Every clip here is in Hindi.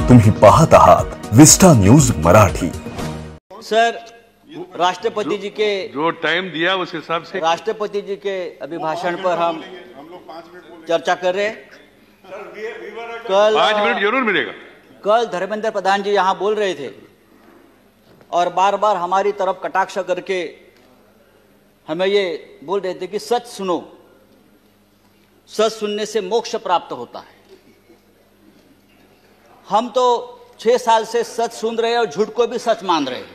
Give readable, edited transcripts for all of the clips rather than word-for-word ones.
तुम्ही पाहत आहात विस्टा न्यूज मराठी। सर, राष्ट्रपति जी के जो टाइम दिया उस हिसाब से राष्ट्रपति जी के अभिभाषण पर हम चर्चा कर रहे हैं। कल 5 मिनट जरूर मिलेगा। कल धर्मेंद्र प्रधान जी यहाँ बोल रहे थे और बार बार हमारी तरफ कटाक्ष करके हमें ये बोल रहे थे कि सच सुनो, सच सुनने से मोक्ष प्राप्त होता है। हम तो 6 साल से सच सुन रहे हैं और झूठ को भी सच मान रहे हैं,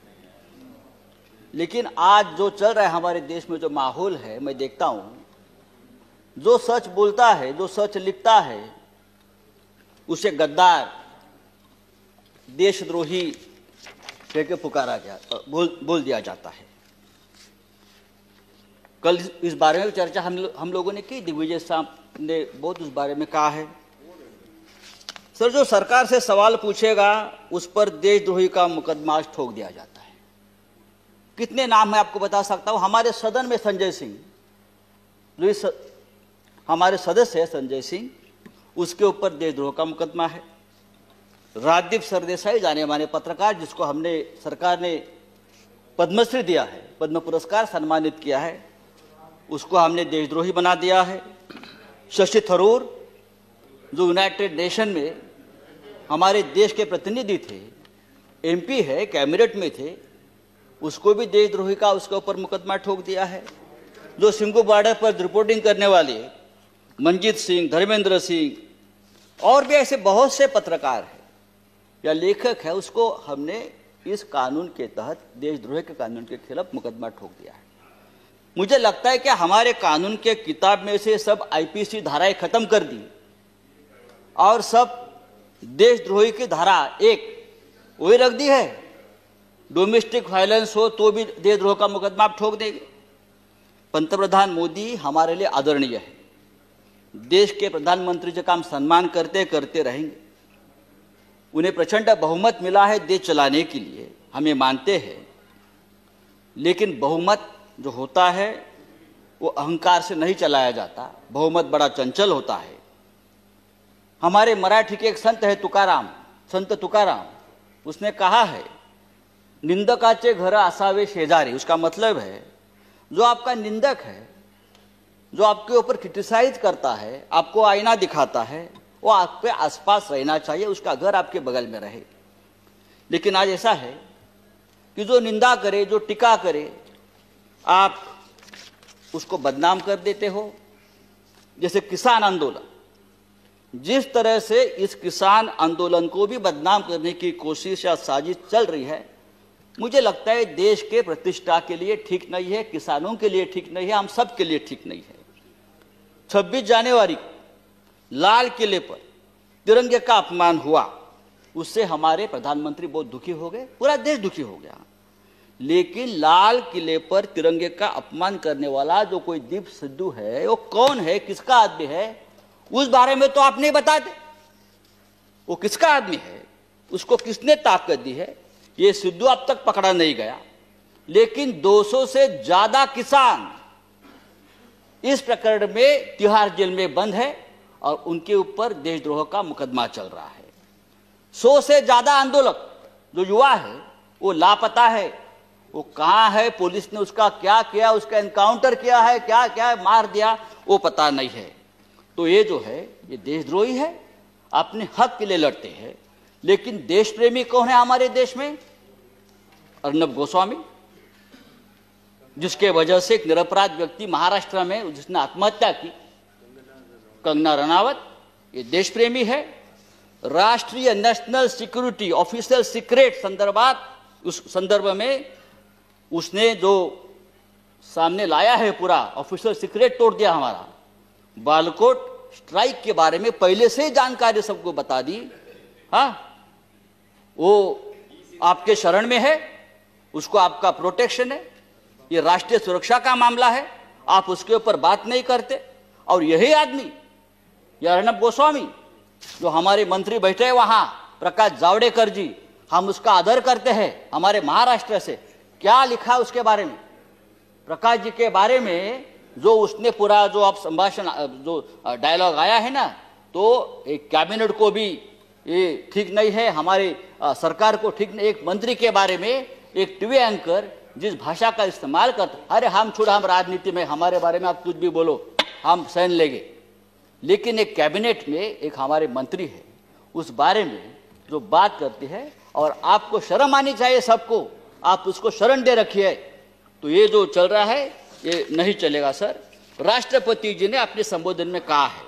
लेकिन आज जो चल रहा है हमारे देश में, जो माहौल है, मैं देखता हूं, जो सच बोलता है, जो सच लिखता है, उसे गद्दार, देशद्रोही कह के पुकारा बोल दिया जाता है। कल इस बारे में चर्चा हम लोगों ने की। दिग्विजय साहब ने बहुत उस बारे में कहा है। सर, जो सरकार से सवाल पूछेगा उस पर देशद्रोही का मुकदमा ठोक दिया जाता है। कितने नाम मैं आपको बता सकता हूं। हमारे सदन में संजय सिंह, जो हमारे सदस्य है संजय सिंह, उसके ऊपर देशद्रोह का मुकदमा है। राजदीप सरदेसाई, जाने माने पत्रकार, जिसको हमने सरकार ने पद्मश्री दिया है, पद्म पुरस्कार सम्मानित किया है, उसको हमने देशद्रोही बना दिया है। शशि थरूर, जो यूनाइटेड नेशन में हमारे देश के प्रतिनिधि थे, एमपी है, कैबिनेट में थे, उसको भी देशद्रोही का उसके ऊपर मुकदमा ठोक दिया है। जो सिंघू बॉर्डर पर रिपोर्टिंग करने वाले मंजीत सिंह, धर्मेंद्र सिंह और भी ऐसे बहुत से पत्रकार हैं या लेखक है, उसको हमने इस कानून के तहत, देशद्रोह के कानून के खिलाफ मुकदमा ठोक दिया है। मुझे लगता है कि हमारे कानून के किताब में से सब आईपीसी धाराएं खत्म कर दी और सब देशद्रोही की धारा एक वही रख दी है। डोमेस्टिक वायलेंस हो तो भी देशद्रोह का मुकदमा आप ठोक देंगे। पंतप्रधान मोदी हमारे लिए आदरणीय है। देश के प्रधानमंत्री जी का हम सम्मान करते करते रहेंगे। उन्हें प्रचंड बहुमत मिला है देश चलाने के लिए, हम ये मानते हैं। लेकिन बहुमत जो होता है वो अहंकार से नहीं चलाया जाता। बहुमत बड़ा चंचल होता है। हमारे मराठी के एक संत है तुकाराम, संत तुकाराम, उसने कहा है, निंदकाचे घर असावे शेजारी। उसका मतलब है, जो आपका निंदक है, जो आपके ऊपर क्रिटिसाइज करता है, आपको आईना दिखाता है, वो आपके आसपास रहना चाहिए, उसका घर आपके बगल में रहे। लेकिन आज ऐसा है कि जो निंदा करे, जो टीका करे, आप उसको बदनाम कर देते हो। जैसे किसान आंदोलन, जिस तरह से इस किसान आंदोलन को भी बदनाम करने की कोशिश या साजिश चल रही है, मुझे लगता है देश के प्रतिष्ठा के लिए ठीक नहीं है, किसानों के लिए ठीक नहीं है, हम सब के लिए ठीक नहीं है। 26 जनवरी लाल किले पर तिरंगे का अपमान हुआ, उससे हमारे प्रधानमंत्री बहुत दुखी हो गए, पूरा देश दुखी हो गया। लेकिन लाल किले पर तिरंगे का अपमान करने वाला जो कोई दीप सिद्धू है, वो कौन है, किसका आदमी है, उस बारे में तो आप नहीं बताते। वो किसका आदमी है, उसको किसने ताकत दी है, ये सिद्धू अब तक पकड़ा नहीं गया। लेकिन 200 से ज्यादा किसान इस प्रकरण में तिहाड़ जेल में बंद है और उनके ऊपर देशद्रोह का मुकदमा चल रहा है। 100 से ज्यादा आंदोलक जो युवा है वो लापता है। वो कहां है, पुलिस ने उसका क्या किया, उसका एनकाउंटर किया है, क्या क्या मार दिया, वो पता नहीं है। तो ये जो है, ये देशद्रोही है, अपने हक के लिए लड़ते हैं। लेकिन देश प्रेमी कौन है हमारे देश में? अर्नब गोस्वामी, जिसके वजह से एक निरपराध व्यक्ति महाराष्ट्र में जिसने आत्महत्या की, कंगना रनावत, ये देश प्रेमी है। राष्ट्रीय नेशनल सिक्योरिटी ऑफिशियल सीक्रेट संदर्भात, उस संदर्भ में उसने जो सामने लाया है, पूरा ऑफिशियल सीक्रेट तोड़ दिया हमारा। बालकोट स्ट्राइक के बारे में पहले से ही जानकारी सबको बता दी। हाँ, वो आपके शरण में है, उसको आपका प्रोटेक्शन है, ये राष्ट्रीय सुरक्षा का मामला है, आप उसके ऊपर बात नहीं करते। और यही आदमी, यह अर्नब गोस्वामी, जो हमारे मंत्री बैठे हैं वहां, प्रकाश जावड़ेकर जी, हम उसका आदर करते हैं, हमारे महाराष्ट्र से, क्या लिखा है उसके बारे में, प्रकाश जी के बारे में, जो उसने पूरा जो आप संभाषण, जो डायलॉग आया है ना, तो एक कैबिनेट को भी ये ठीक नहीं है, हमारे सरकार को ठीक नहीं। एक मंत्री के बारे में एक टीवी एंकर जिस भाषा का इस्तेमाल करता, अरे हम छोड़, हम राजनीति में, हमारे बारे में आप कुछ भी बोलो हम सहन लेंगे। लेकिन एक कैबिनेट में एक हमारे मंत्री है, उस बारे में जो बात करती है, और आपको शर्म आनी चाहिए सबको, आप उसको शरण दे रखिए। तो ये जो चल रहा है ये नहीं चलेगा सर। राष्ट्रपति जी ने अपने संबोधन में कहा है,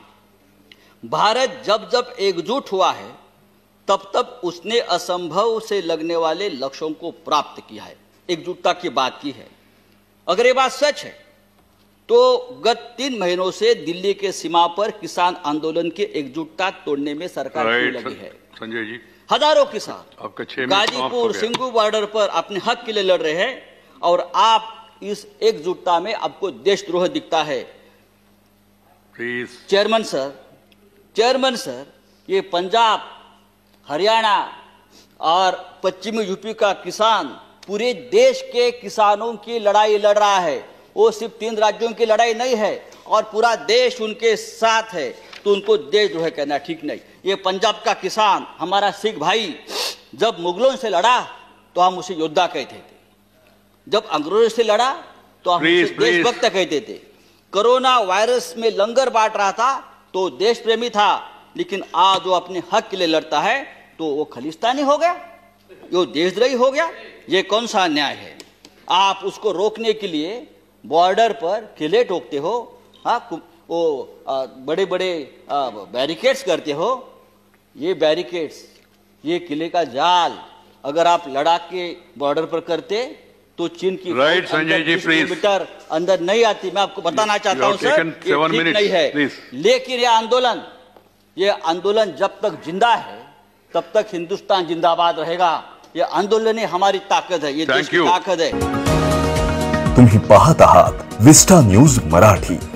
भारत जब जब एकजुट हुआ है तब तब उसने असंभव से लगने वाले लक्ष्यों को प्राप्त किया है। एकजुटता की बात की है। अगर ये बात सच है तो गत 3 महीनों से दिल्ली के सीमा पर किसान आंदोलन की एकजुटता तोड़ने में सरकार क्यों लगी है? संजय जी, हजारों किसान गाजीपुर सिंगू बॉर्डर पर अपने हक के लिए लड़ रहे हैं, और आप इस एकजुटता में आपको देशद्रोह दिखता है। प्लीज चेयरमैन सर, ये पंजाब, हरियाणा और पश्चिमी यूपी का किसान पूरे देश के किसानों की लड़ाई लड़ रहा है। वो सिर्फ 3 राज्यों की लड़ाई नहीं है, और पूरा देश उनके साथ है। तो उनको देशद्रोह कहना ठीक नहीं। ये पंजाब का किसान, हमारा सिख भाई, जब मुगलों से लड़ा तो हम उसे योद्धा कहते थे, जब अंग्रेजों से लड़ा तो हम उसे देशभक्त कहते थे। कोरोना वायरस में लंगर बांट रहा था तो देश प्रेमी था, लेकिन आज वो अपने हक के लिए लड़ता है तो वो खलिस्तानी हो गया, वो देशद्रोही हो गया। ये कौन सा न्याय है? आप उसको रोकने के लिए बॉर्डर पर किले ठोकते हो, हाँ, वो बड़े बड़े बैरिकेड्स करते हो। ये बैरिकेड्स, ये किले का जाल अगर आप लद्दाख के बॉर्डर पर करते तो चीन की राइट संजय जी, 20 किलोमीटर अंदर नहीं आती। मैं आपको बताना चाहता हूं सर, ये ठीक नहीं है। लेकिन ये आंदोलन जब तक जिंदा है तब तक हिंदुस्तान जिंदाबाद रहेगा। ये आंदोलन ही हमारी ताकत है, ये देश की ताकत है। तुम्ही पाहत आहात विस्टा न्यूज मराठी।